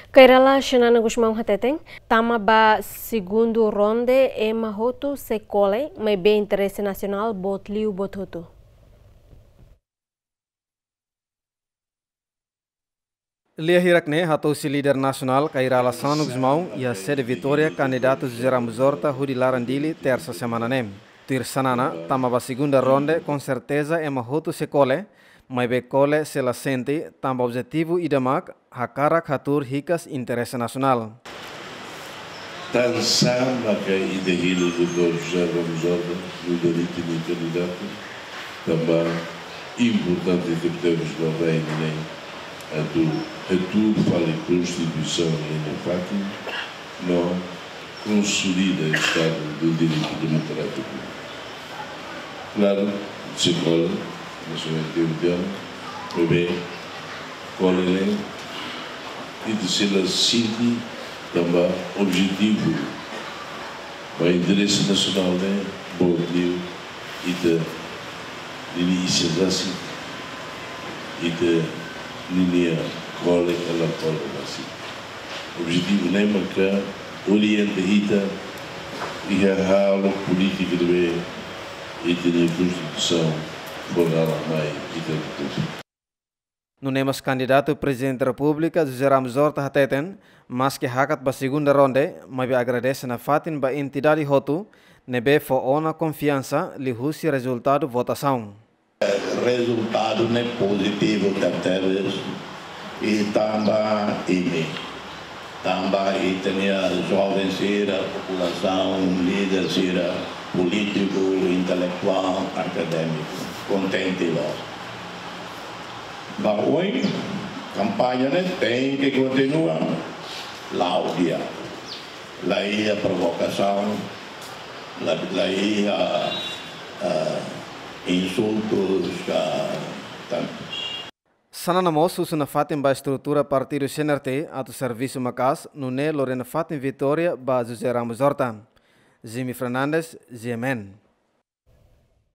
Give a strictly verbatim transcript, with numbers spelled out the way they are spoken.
Kairala Xanana Gusmão Hateteng, tama ba segundo ronde e mahoto se cole, mas bem interesse nacional bot liu bot hoto. Lia Hirakne, hatosi líder nacional Kairala Xanana Gusmão e a sede Vitória, candidato José Ramos Horta, Rudi Larandili, terça semana nem. Tir Sanana, tama ba segunda ronde, com certeza e mahoto se cole, mas be cole se la sente, tamba objetivo idamak, hakarak hatur hikas interesse nacional. Tan sama que idehilo do doutor José Ramos Horta, o delito do candidato, também importante que temos no reino, né? A tu, a tu fala em Constituição e na Fátima, não consolida o Estado do direito democrático. Claro, se cola, nacionalmente mundial, bebê, cola e de ser assim também objetivo para o interesse nacional, né? Bom dia, e de iniciação e de linha cola ela cola assim. Objetivo nem marcar orienta ita e a aula política de e de Constituição por ela mais e de No nemas candidato presidente da República, José Ramos Horta hateten, mas que hakat ba segunda ronde, mas be agradece na fatin ba entidade hotu, nebe fo ona confiança li husi resultado votação. Resultado não é positivo da teres e também e também e tem a jovem ser a população, líder ser político, intelectual, acadêmico, contente lá. Mas hoje, a campanha tem que continuar. Lá o dia, lá a provocação, lá a, a insultos, a, Sanana moço na fatin ba estrutura partido C N R T ato serviço macas no ne Lorena fatin Vitória ba José Ramos Horta. Jimmy Fernandes, G M N.